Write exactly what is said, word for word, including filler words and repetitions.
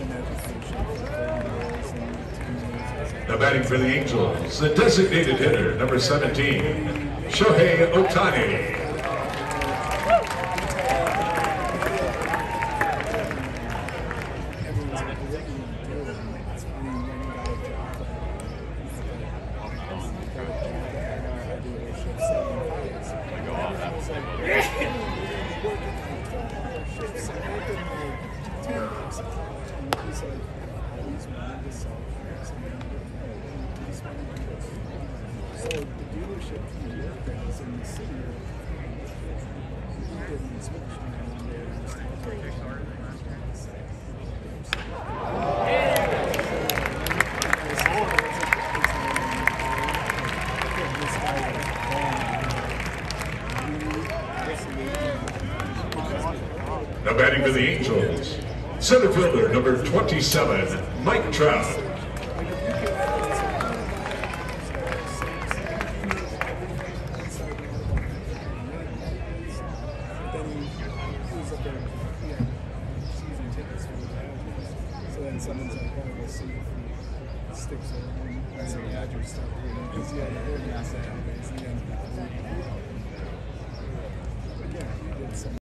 Now batting for the Angels, the designated hitter, number seventeen, Shohei Ohtani. So the dealership he worked at is in the city. He did an inspection on there and stuff. Now batting for the Angels, center fielder number twenty-seven, Mike Trout. So then someone's like, oh, we'll see if he sticks around. And so the Dodgers stopped doing it because he had a hair mask.